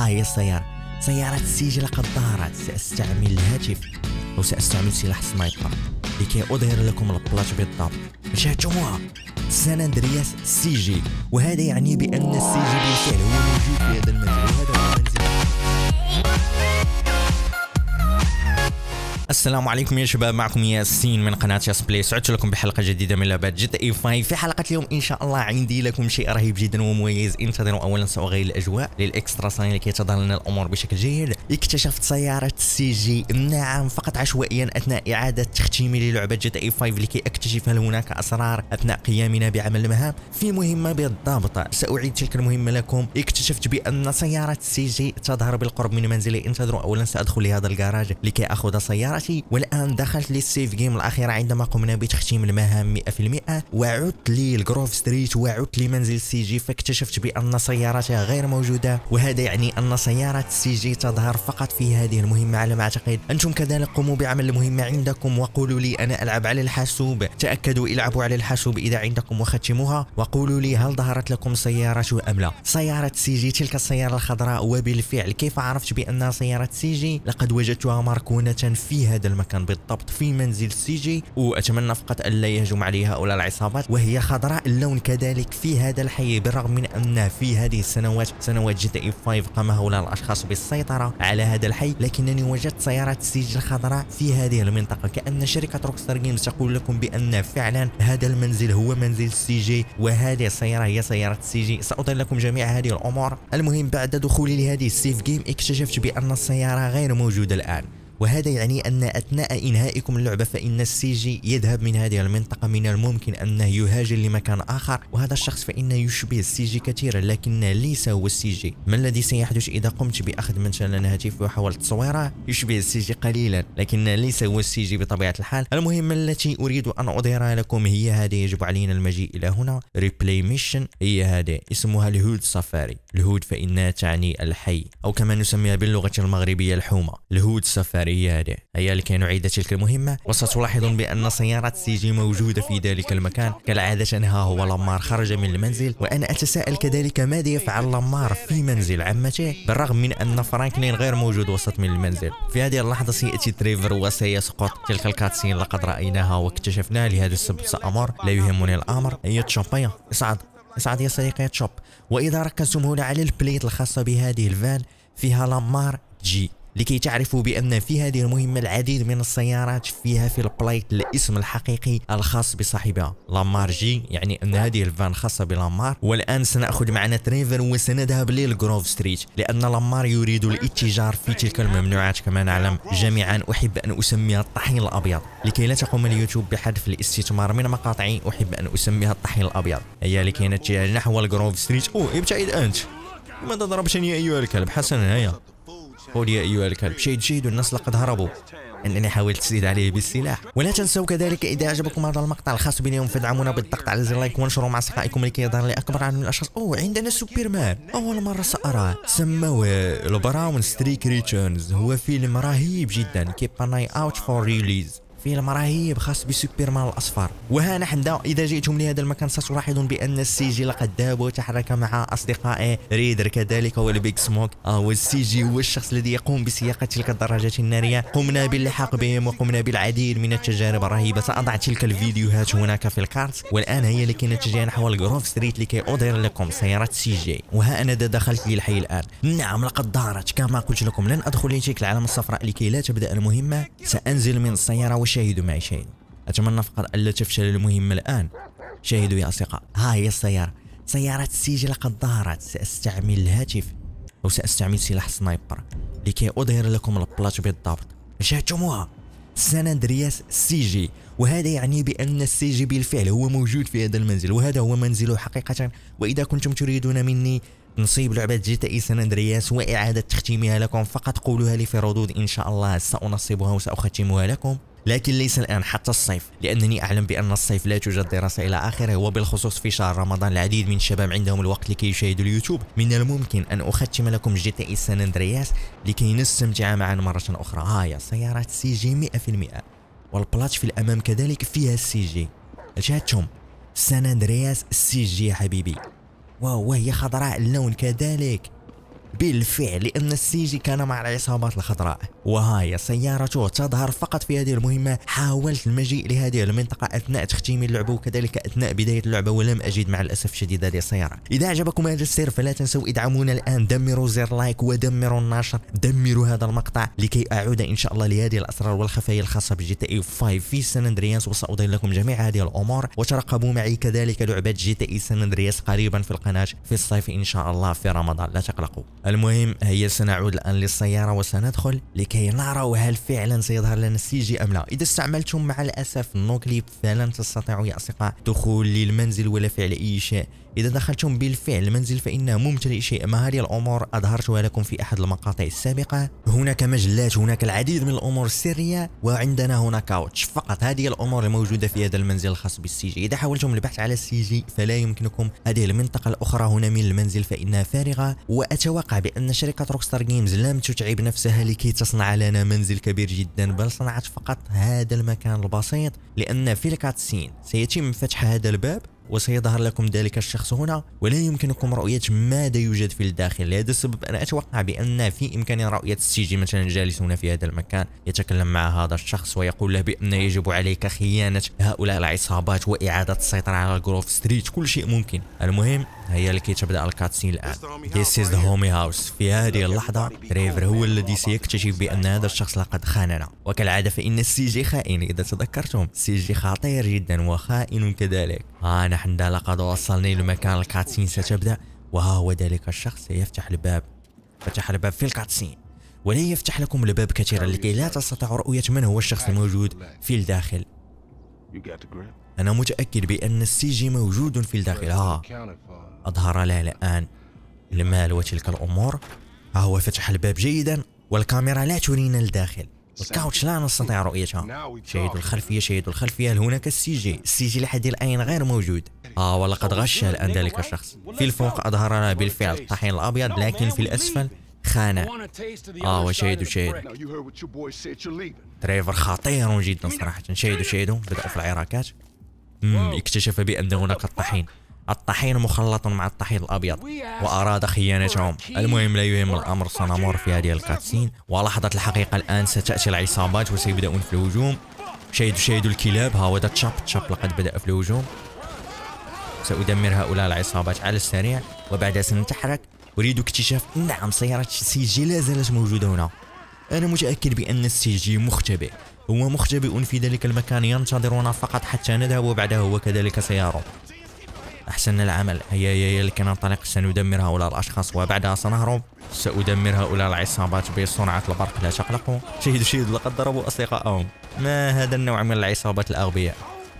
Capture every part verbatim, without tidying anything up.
ها هي السيارة، سيارة السي جي لقد ظهرت. سأستعمل الهاتف أو سأستعمل سلاح سنايبر لكي أظهر لكم البلاش بالضبط. شاهدتموها، سان اندرياس سي جي، وهذا يعني بأن السي جي بالفعل هو موجود في هذا المنزل، وهذا هو منزل. السلام عليكم يا شباب، معكم ياسين من قناة ياس بلاي. سعدت لكم بحلقة جديدة من لعبة جي تي اي خمسة. في حلقة اليوم إن شاء الله عندي لكم شيء رهيب جدا ومميز. انتظروا. أولا سأغير الأجواء للإكسترا ساين لكي تظهر لنا الأمور بشكل جيد. اكتشفت سيارة سي جي، نعم فقط عشوائيا، أثناء إعادة تختيمي للعبة جي تي اي خمسة لكي أكتشف هل هناك أسرار أثناء قيامنا بعمل المهام في مهمة بالضبط. سأعيد تلك المهمة لكم. اكتشفت بأن سيارة سي جي تظهر بالقرب من منزلي. انتظروا. أولا سأدخل لهذا الجراج لكي أخذ سيارتي. والآن دخلت للسيف جيم الأخيرة عندما قمنا بتختيم المهام مئة بالمئة، وعدت للجروف ستريت وعدت لمنزل سي جي، فاكتشفت بأن سيارتها غير موجودة، وهذا يعني أن سيارة سي جي تظهر فقط في هذه المهمة على ما أعتقد. أنتم كذلك قوموا بعمل المهمة عندكم وقولوا لي أنا ألعب على الحاسوب. تأكدوا العبوا على الحاسوب إذا عندكم وختموها، وقولوا لي هل ظهرت لكم سيارة أم لا. سيارة سي جي، تلك السيارة الخضراء، وبالفعل كيف عرفت بأنها سيارة سي جي؟ لقد وجدتها مركونة في هذا المكان بالضبط في منزل سي جي، واتمنى فقط الا يهجم عليها هؤلاء العصابات. وهي خضراء اللون كذلك في هذا الحي، بالرغم من ان في هذه السنوات سنوات جي تي اي خمسة قام هؤلاء الاشخاص بالسيطره على هذا الحي، لكنني وجدت سيارات سي جي الخضراء في هذه المنطقه. كأن شركه روكستار جيمز تقول لكم بان فعلا هذا المنزل هو منزل سي جي، وهذه السياره هي سياره سي جي. سأظهر لكم جميع هذه الامور. المهم بعد دخولي لهذه السيف جيم اكتشفت بان السياره غير موجوده الان، وهذا يعني أن أثناء إنهائكم اللعبة فإن السي جي يذهب من هذه المنطقة. من الممكن أنه يهاجر لمكان آخر، وهذا الشخص فإنه يشبه السي جي كثيرا لكن ليس هو السي جي. ما الذي سيحدث إذا قمت بأخذ مثلا هاتفي وحاولت تصويره؟ يشبه السي جي قليلا لكن ليس هو السي جي بطبيعة الحال. المهمة التي أريد أن أظهرها لكم هي هذه. يجب علينا المجيء إلى هنا. ريبلاي ميشن، هي هذه اسمها الهود سفاري. الهود فإنها تعني الحي، أو كما نسميها باللغة المغربية الحومة. الهود سفاري هي هذه، هي لكي نعيد تلك المهمة. وستلاحظون بأن سيارة سي جي موجودة في ذلك المكان كالعادة. ها هو لامار خرج من المنزل، وأنا أتساءل كذلك ماذا يفعل لامار في منزل عمته بالرغم من أن فرانكلين غير موجود وسط من المنزل. في هذه اللحظة سيأتي تريفر وسيسقط. تلك الكاتسين لقد رأيناها واكتشفناها، لهذا السبب سأمر. لا يهمني الأمر. هي تشوبيا، اصعد اصعد يا صديقي تشوب. وإذا ركزتم هنا على البليت الخاصة بهذه الفان فيها لامار جي، لكي تعرفوا بأن في هذه المهمة العديد من السيارات فيها في البلايت الاسم الحقيقي الخاص بصاحبها لامار جي، يعني أن هذه الفان خاصة بلامار. والآن سنأخذ معنا تريفر وسنذهب للجروف ستريت، لأن لامار يريد الاتجار في تلك الممنوعات. كما نعلم جميعا أحب أن أسميها الطحين الأبيض، لكي لا تقوم اليوتيوب بحذف الاستثمار من مقاطعي أحب أن أسميها الطحين الأبيض. هي لكي نتجه نحو الجروف ستريت. أوه ابتعد أنت، لماذا ضربتني يا أيها الكلب؟ حسنا هيا قول يا أيها الكلب. شيء جيد، الناس لقد هربوا. أنني حاولت تزيد عليه بالسلاح. ولا تنسوا كذلك إذا أعجبكم هذا المقطع الخاص بنا اليوم فادعمونا بالضغط على زر لايك ونشروا مع أصدقائكم لكي يظهر لأكبر عدد من الأشخاص. أوه عندنا سوبرمان، أول مرة سأراه. سموه البراون ستريك ريتيرنز. هو فيلم رهيب جدا. كيب ان اي اوت فور ريليز. فيلم رهيب خاص بسوبرمان الأصفر. وها نحن إذا جئتم لهذا المكان ستلاحظون بأن السي جي لقد ذهب وتحرك مع أصدقائه. ريدر كذلك هو البيج سموك. آه والسي جي هو الشخص الذي يقوم بسياقة تلك الدراجات النارية. قمنا باللحاق بهم وقمنا بالعديد من التجارب الرهيبة. سأضع تلك الفيديوهات هناك في الكارت. والآن هي لكي نتجه نحو الجروف ستريت لكي أظهر لكم سيارة سي جي. وها أنا دخلت للحي الآن. نعم لقد ظهرت كما قلت لكم. لن أدخل لتلك العلامة الصفراء لكي لا تبدأ المهمة. سأنزل من السيارة. شاهدوا معي شاهد. أتمنى فقط ألا تفشل المهمة الآن. شاهدوا يا أصدقاء، ها هي السيارة، سيارة السي لقد ظهرت. سأستعمل الهاتف أو سأستعمل سلاح سنايبر لكي أظهر لكم البلاش بالضبط. شاهدتموها، سان اندرياس سي جي، وهذا يعني بأن السي جي بالفعل هو موجود في هذا المنزل، وهذا هو منزله حقيقة. وإذا كنتم تريدون مني نصيب لعبة جي تي اي سان اندرياس وإعادة تختيمها لكم فقط قولوها لي في ردود، إن شاء الله سأنصبها وسأختمها لكم. لكن ليس الآن، حتى الصيف، لأنني أعلم بأن الصيف لا توجد دراسة إلى آخره. وبالخصوص في شهر رمضان العديد من الشباب عندهم الوقت لكي يشاهدوا اليوتيوب. من الممكن أن أختم لكم جي تي اي سان اندرياس لكي نستمتع معا مرة أخرى. هاي سيارات سي جي مئة بالمئة، والبلاتش في الأمام كذلك فيها السي جي. شاهدتم سان اندرياس سي جي يا حبيبي. واو وهي خضراء اللون كذلك. بالفعل لأن السيجي كان مع العصابات الخضراء، وهاي سيارته تظهر فقط في هذه المهمة. حاولت المجيء لهذه المنطقة أثناء تختيم اللعبة وكذلك أثناء بداية اللعبة ولم أجد مع الأسف الشديد هذه السيارة. إذا أعجبكم هذا السير فلا تنسوا ادعمونا الآن، دمروا زر لايك ودمروا النشر، دمروا هذا المقطع لكي أعود إن شاء الله لهذه الأسرار والخفايا الخاصة بجي تي اي خمسة في سان اندرياس، وسأضيف لكم جميع هذه الأمور. وترقبوا معي كذلك لعبة جي تي اي سان اندرياس قريبا في القناة في الصيف إن شاء الله في رمضان، لا تقلقوا. المهم هي سنعود الآن للسيارة وسندخل لكي نرى هل فعلا سيظهر لنا السيجي أم لا. إذا استعملتم مع الأسف النو كليب فلن تستطيعوا يا أصدقاء دخول للمنزل ولا فعل أي شيء. إذا دخلتم بالفعل المنزل فإنه ممتلئ شيء ما. هذه الأمور أظهرتها لكم في أحد المقاطع السابقة. هناك مجلات، هناك العديد من الأمور السرية، وعندنا هنا كاوتش. فقط هذه الأمور الموجودة في هذا المنزل الخاص بالسيجي. إذا حاولتم البحث على السيجي فلا يمكنكم. هذه المنطقة الأخرى هنا من المنزل فإنها فارغة، وأتوقع بأن شركة روكستار جيمز لم تتعب نفسها لكي تصنع لنا منزل كبير جدا، بل صنعت فقط هذا المكان البسيط. لأن في الكاتسين سيتم فتح هذا الباب وسيظهر لكم ذلك الشخص هنا، ولا يمكنكم رؤية ماذا يوجد في الداخل. لهذا السبب أنا أتوقع بأن في إمكاننا رؤية السيجي مثلا جالس هنا في هذا المكان يتكلم مع هذا الشخص ويقول له بأن يجب عليك خيانة هؤلاء العصابات وإعادة السيطرة على جروف ستريت. كل شيء ممكن. المهم هيا لكي تبدأ الكاتسين الآن. This is the homie house. في هذه اللحظة تريفر هو الذي سيكتشف بأن هذا الشخص لقد خاننا، وكالعادة فإن السيجي خائن. إذا تذكرتم السيجي خطير جدا وخائن كذلك. ها نحن لقد وصلنا لمكان الكاتسين ستبدأ، وها هو ذلك الشخص سيفتح الباب. فتح الباب في الكاتسين ولا يفتح لكم الباب كثيرا لكي لا تستطيعوا رؤية من هو الشخص الموجود في الداخل. أنا متأكد بأن السيجي موجود في الداخل. ها أظهر له الآن المال وتلك الأمور. ها هو فتح الباب جيدا والكاميرا لا ترينا الداخل. الكاوتش لا نستطيع رؤيتها. شاهدوا الخلفية، شاهدوا الخلفية. هل هناك السيجي؟ السيجي لحد الآن غير موجود. آه ولقد غش الآن ذلك الشخص. في الفوق أظهر لنا بالفعل الطحين الأبيض، لكن في الأسفل خانة. آه وشاهدوا شاهدوا تريفر خطير جدا صراحة. شاهدوا شاهدوا بدأوا في العراكات. امم اكتشف بأن هناك الطحين. الطحين مخلط مع الطحين الأبيض وأراد خيانتهم. المهم لا يهم الأمر، سنمر في هذه الكاتسين. ولحظة الحقيقة الآن ستأتي العصابات وسيبدأون في الهجوم. شاهدوا شاهدوا الكلاب. ها هو ذا تشاب تشاب لقد بدأ في الهجوم. سأدمر هؤلاء العصابات على السريع وبعدها سنتحرك. أريد اكتشاف نعم سيارة السيجي لا زالت موجودة هنا. أنا متأكد بأن السيجي مختبئ. هو مختبئ في ذلك المكان ينتظرنا فقط حتى نذهب وبعدها هو كذلك سيارة. أحسن العمل. هيا هيا لكي ننطلق. سندمر هؤلاء الأشخاص وبعدها سنهرب. سأدمر هؤلاء العصابات بسرعة البرق لا تقلقوا. شهدوا شهدوا لقد ضربوا أصدقائهم. ما هذا النوع من العصابات الأغبياء.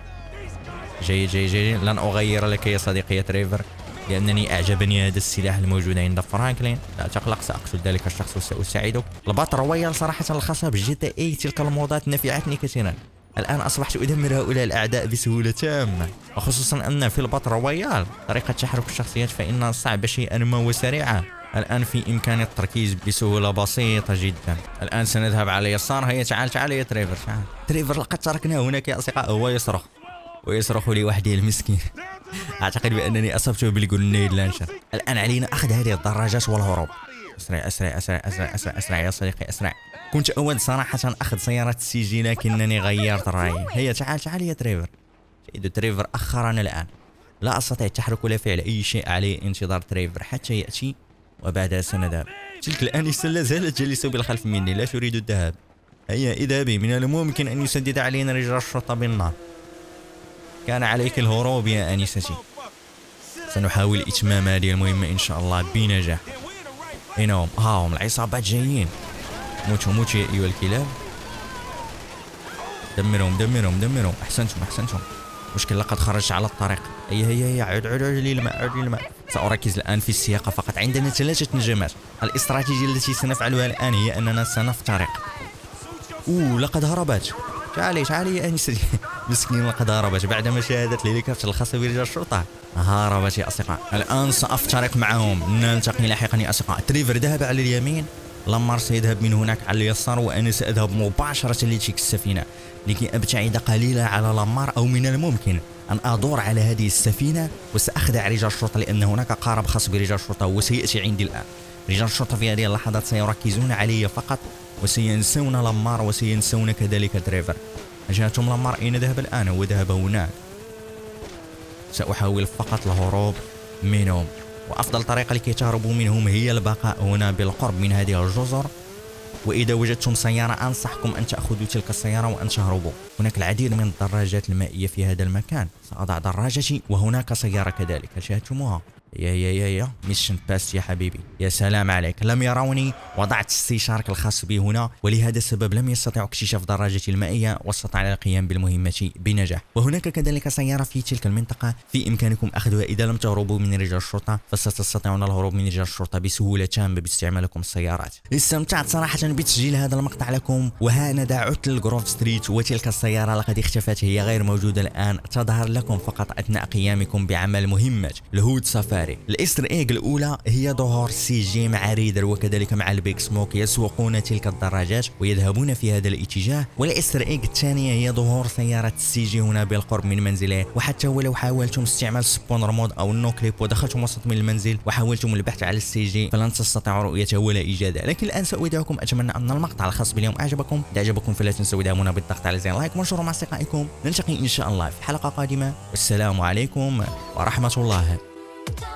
جيد جيد جيد. لن أغير لك يا صديقي يا تريفر لأنني أعجبني هذا السلاح الموجود عند فرانكلين. لا تقلق سأقتل ذلك الشخص وسأساعدك. الباتل رويال صراحة الخاصة بجي تي اي تلك المودات نفعتني كثيرا. الآن أصبحت أدمر هؤلاء الأعداء بسهولة تامة، وخصوصا أن في الباتل رويال طريقة تحرك الشخصيات فإنها صعبة شيئا ما وسريعة. الآن في إمكاني التركيز بسهولة بسيطة جدا. الآن سنذهب على اليسار. هيا تعال تعال يا تريفر تعال. تريفر لقد تركناه هناك يا أصدقاء. هو يصرخ ويصرخ لوحده المسكين. أعتقد بأنني أصبته بالجرنيد لانشر. الآن علينا أخذ هذه الدراجات والهروب. أسرع أسرع أسرع أسرع أسرع أسرع يا صديقي أسرع. كنت أود صراحة أخذ سيارة السيجي لكنني غيرت رأيي. هيا تعال تعال يا تريفر. شاهدوا تريفر أخرنا الآن. لا أستطيع التحرك ولا فعل أي شيء. علي انتظار تريفر حتى يأتي وبعدها سنذهب. تلك الآنسة لا زالت جالسة بالخلف مني لا تريد الذهاب. هيا اذهبي. من الممكن أن يسدد علينا رجال الشرطة بالنار. كان عليك الهروب يا آنستي. سنحاول إتمام هذه المهمة إن شاء الله بنجاح. أين هم؟ ها هم العصابات جايين. موتوا موتوا يا أيها الكلاب. دمرهم دمرهم دمرهم. أحسنتم أحسنتم. مشكل لقد خرجت على الطريق. هيا هيا هيا عد عد عد للماء عد للماء. سأركز الآن في السياقة فقط. عندنا ثلاثة نجمات. الاستراتيجية التي سنفعلها الآن هي أننا سنفترق. أوه لقد هربت. تعالي تعالي يا أنستي. مسكين لقد هربت بعدما شاهدت الهليكوبتر الخاص برجال الشرطة. هربت يا أصدقاء. الآن سأفترق معهم. نلتقي لاحقا يا أصدقاء. تريفر ذهب على اليمين. لامار سيذهب من هناك على اليسار وأنا سأذهب مباشرة لتلك السفينة لكي أبتعد قليلا على لامار، أو من الممكن أن أدور على هذه السفينة وسأخدع رجال الشرطة لأن هناك قارب خاص برجال الشرطة وسيأتي عندي الآن. رجال الشرطة في هذه اللحظات سيركزون علي فقط وسينسون لامار وسينسون كذلك دريفر. جاءتهم لامار أين ذهب الآن؟ هو ذهب هناك. سأحاول فقط الهروب منهم، وأفضل طريقة لكي تهربوا منهم هي البقاء هنا بالقرب من هذه الجزر. وإذا وجدتم سيارة أنصحكم أن تأخذوا تلك السيارة وأن تهربوا. هناك العديد من الدراجات المائية في هذا المكان. سأضع دراجتي وهناك سيارة كذلك، شاهدتموها؟ يا يا يا يا ميشن باس يا حبيبي. يا سلام عليك، لم يروني. وضعت استشارك الخاص بي هنا، ولهذا السبب لم يستطيعوا اكتشاف دراجتي المائية واستطاع القيام بالمهمة بنجاح. وهناك كذلك سيارة في تلك المنطقة في إمكانكم أخذها. إذا لم تهربوا من رجال الشرطة فستستطيعون الهروب من رجال الشرطة بسهولة تامة باستعمالكم السيارات. استمتعت صراحة بتسجيل هذا المقطع لكم، وها أنا دعوت للغروف ستريت، وتلك السيارة لقد اختفت، هي غير موجودة الآن، تظهر لكم فقط أثناء قيامكم بعمل مهمة الهود سفاري. الاستر ايج الاولى هي ظهور سي جي مع ريدر وكذلك مع البيك سموك يسوقون تلك الدراجات ويذهبون في هذا الاتجاه. والاستر ايج الثانيه هي ظهور سياره السي جي هنا بالقرب من منزله. وحتى ولو حاولتم استعمال سبونر مود او النو كليب ودخلتم وسط من المنزل وحاولتم البحث على السي جي فلن تستطيعوا رؤيته ولا ايجاده. لكن الان ساودعكم، اتمنى ان المقطع الخاص باليوم اعجبكم. اذا اعجبكم فلا تنسوا دعمونا بالضغط على زر لايك ونشروا مع اصدقائكم. نلتقي ان شاء الله في حلقه قادمه، والسلام عليكم ورحمه الله.